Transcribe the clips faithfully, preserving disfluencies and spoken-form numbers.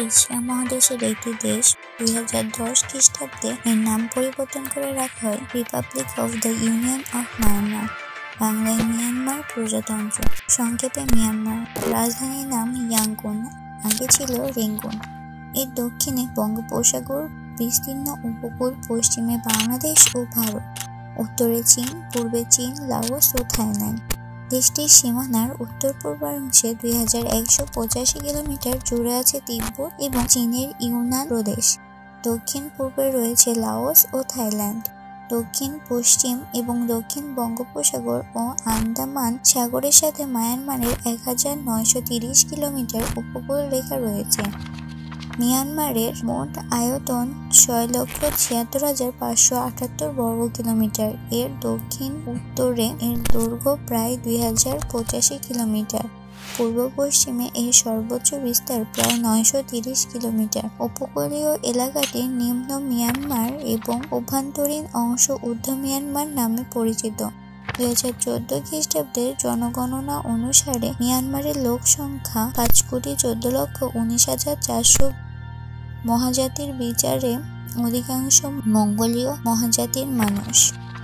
Asia মহাদেশের একটি দেশ। দুই হাজার দশ খ্রিস্টাব্দে এর নাম পরিবর্তন করে রাখা হয় republic of the union of Myanmar, বাংলায় মিয়ানমার প্রজাতন্ত্র, সংক্ষেপে মিয়ানমার। রাজধানীর নাম ইয়াঙ্গুন, আগে ছিল রেঙ্গুন। এর দক্ষিণে বঙ্গোপসাগর বিস্তীর্ণ উপকূল, পশ্চিমে বাংলাদেশ ও ভারত, উত্তরে চীন, পূর্বে চীন, লাওস ও থাইল্যান্ড। দেশটির সীমানার উত্তর পূর্বাংশে দুই হাজার একশো পঁচাশি কিলোমিটার জুড়ে আছে তিব্বত এবং চীনের ইউনান প্রদেশ। দক্ষিণ পূর্বে রয়েছে লাওস ও থাইল্যান্ড। দক্ষিণ পশ্চিম এবং দক্ষিণ বঙ্গোপসাগর ও আন্দামান সাগরের সাথে মায়ানমারের এক হাজার নয়শো তিরিশ কিলোমিটার উপকূল রেখা রয়েছে। মিয়ানমারের মোট আয়তন ছয় লক্ষ ছিয়াত্তর হাজার পাঁচশো আটাত্তর বর্গ কিলোমিটার। এর দক্ষিণ উত্তরে এর দৈর্ঘ্য প্রায় দুই হাজার পঁচাশি কিলোমিটার। পূর্ব পশ্চিমে এর সর্বোচ্চ বিস্তার প্রায় নয়শো তিরিশ কিলোমিটার। উপকূলীয় এলাকাটি নিম্ন মিয়ানমার এবং অভ্যন্তরীণ অংশ ঊর্ধ্ব মিয়ানমার নামে পরিচিত। দুই হাজার চোদ্দ খ্রিস্টাব্দের জনগণনা অনুসারে মিয়ানমারের লোক সংখ্যা পাঁচ কোটি চোদ্দ লক্ষ উনিশ হাজার চারশো। মহাজাতির বিচারে অধিকাংশ মঙ্গোলীয় মহাজাতির মানুষ।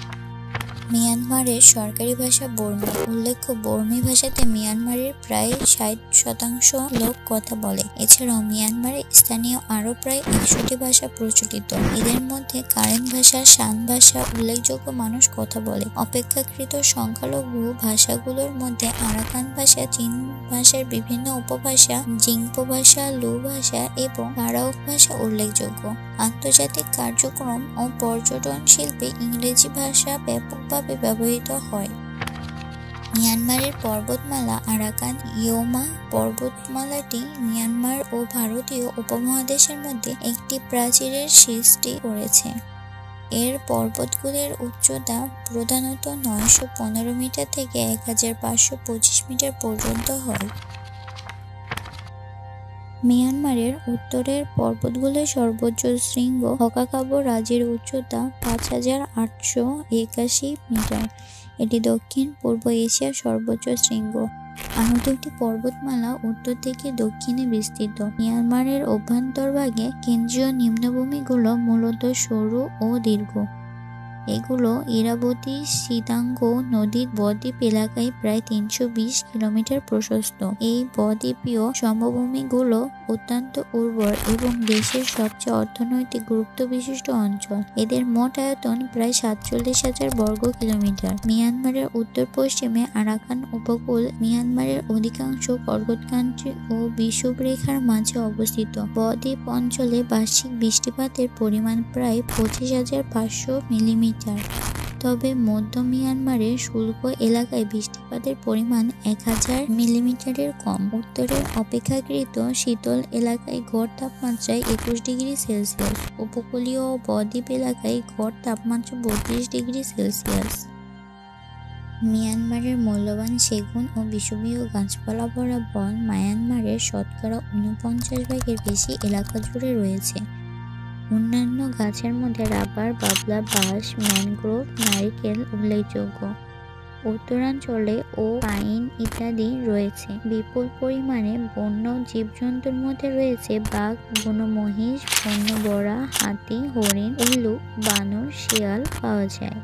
মিয়ানমারের সরকারি ভাষা বর্মী। উল্লেখ্য, বর্মী ভাষাতে মিয়ানমারের প্রায় ষাট শতাংশ লোক কথা বলে। এছাড়াও মিয়ানমারে স্থানীয় আরও প্রায় একশোটি ভাষা প্রচলিত। এদের মধ্যে কারেন ভাষা, শান ভাষা উল্লেখযোগ্য মানুষ কথা বলে। অপেক্ষাকৃত সংখ্যালঘু ভাষাগুলোর মধ্যে আরাকান ভাষা, চীন ভাষার বিভিন্ন উপভাষা, জিংপো ভাষা, লু ভাষা এবং আরাওক ভাষা উল্লেখযোগ্য। আন্তর্জাতিক কার্যক্রম ও পর্যটন শিল্পে ইংরেজি ভাষা ব্যাপকভাবে ব্যবহৃত হয়। মিয়ানমারের পর্বতমালা আরাকান ইয়োমা পর্বতমালাটি মিয়ানমার ও ভারতীয় উপমহাদেশের মধ্যে একটি প্রাচীরের সৃষ্টি করেছে। এর পর্বতগুলির উচ্চতা প্রধানত নয়শো পনেরো মিটার থেকে এক হাজার পাঁচশো পঁচিশ মিটার পর্যন্ত হয়। মিয়ানমারের উত্তরের পর্বতগুলির সর্বোচ্চ শৃঙ্গ হকাকাবো রাজ্যের উচ্চতা পাঁচ হাজার আটশো একাশি মিটার। এটি দক্ষিণ পূর্ব এশিয়ার সর্বোচ্চ শৃঙ্গ। আরও দুটি পর্বতমালা উত্তর থেকে দক্ষিণে বিস্তৃত। মিয়ানমারের অভ্যন্তরভাগে কেন্দ্রীয় নিম্নভূমিগুলো মূলত সরু ও দীর্ঘ। এগুলো ইরাবতী সিদাঙ্গ নদীর বদ্বীপ এলাকায় প্রায় তিনশো বিশ কিলোমিটার প্রশস্ত। এই বদ্বীপীয় সমভূমিগুলো অত্যন্ত উর্বর এবং দেশের সবচেয়ে অর্থনৈতিক গুরুত্ব বিশিষ্ট অঞ্চল। এদের মোট আয়তন প্রায় সাতচল্লিশ হাজার বর্গ কিলোমিটার। মিয়ানমারের উত্তর পশ্চিমে আরাকান উপকূল মিয়ানমারের অধিকাংশ পর্বতকান্তি ও বিষুবরেখার মাঝে অবস্থিত। বদ্বীপ অঞ্চলে বার্ষিক বৃষ্টিপাতের পরিমাণ প্রায় পঁচিশ হাজার পাঁচশো মিলিমিটার। তবে মধ্য মিয়ানমারের শুষ্ক এলাকায় বৃষ্টিপাতের পরিমাণ এক হাজার মিলিমিটারের কম। উত্তরের অপেক্ষাকৃত শীতল এলাকায় গড় তাপমাত্রায় একুশ ডিগ্রি সেলসিয়াস। উপকূলীয় ও বদ্বীপ এলাকায় গড় তাপমাত্রা বত্রিশ ডিগ্রি সেলসিয়াস। মিয়ানমারের মূল্যবান সেগুন ও বিষুবীয় গাছপালা ভরা বন মায়ানমারের শতকরা ঊনপঞ্চাশ ভাগের বেশি এলাকা জুড়ে রয়েছে। অন্যান্য গাছের মধ্যে রাবার, বাবলা, বাঁশ, ম্যানগ্রোভ, নারিকেল উল্লেখযোগ্য। উত্তরাঞ্চলে ও পাইন ইত্যাদি রয়েছে। বিপুল পরিমাণে বন্য জীবজন্তুর মধ্যে রয়েছে বাঘ, বন্য মহিষ, বন্য বড়া, হাতি, হরিণ, উল্লুক, বানর, শিয়াল পাওয়া যায়।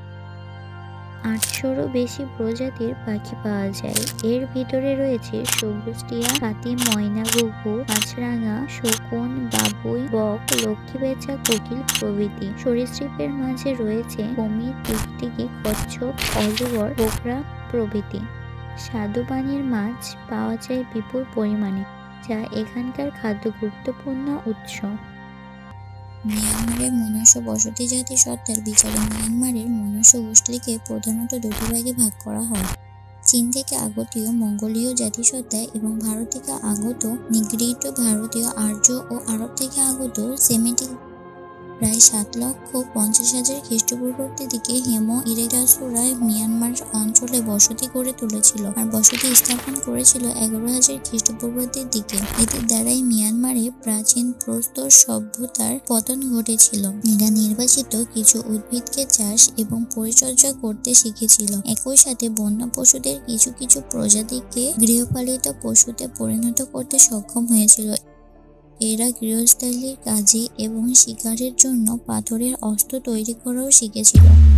আটশোরও বেশি প্রজাতির পাখি পাওয়া যায়। এর ভিতরে রয়েছে সবুজ টিয়া, হাতি, ময়না, ঘুঘু, মাছরাঙা, শকুন, বাবুই, বক, লক্ষ্মীবেচা, কোকিল প্রভৃতি। সরীসৃপের মাঝে রয়েছে কুমির, টিকটিকি, কচ্ছপ, অজগর, কোকড়া প্রভৃতি। স্বাদু পানির মাছ পাওয়া যায় বিপুল পরিমাণে, যা এখানকার খাদ্য গুরুত্বপূর্ণ উৎস। মিয়ানমারের মনুষ্য বসতি জাতি সত্তার বিচারে মিয়ানমারের মনুষ্য গোষ্ঠীকে প্রধানত দুটি ভাগে ভাগ করা হয়: চীন থেকে আগত মঙ্গোলীয় জাতিসত্তা এবং ভারত থেকে আগত নিগ্রিটো ভারতীয় আর্য ও আরব থেকে আগত সেমিটিক। প্রায় সাত লক্ষ পঞ্চাশ হাজার খ্রিস্টপূর্বাব্দের দিকে হেমো ইরেটাসুরা মিয়ানমার অঞ্চলে বসতি গড়ে তুলেছিল আর বসতি স্থাপন করেছিল এগারো হাজার খ্রিস্টপূর্বাব্দের দিকে। এদের দ্বারাই মিয়ানমারে প্রাচীন প্রস্তর সভ্যতার পতন ঘটেছিল। এরা নির্বাচিত কিছু উদ্ভিদকে চাষ এবং পরিচর্যা করতে শিখেছিল। একই সাথে বন্য পশুদের কিছু কিছু প্রজাতিকে গৃহপালিত পশুতে পরিণত করতে সক্ষম হয়েছিল। এরা গৃহস্থালির কাজে এবং শিকারের জন্য পাথরের অস্ত্র তৈরি করাও শিখেছিল।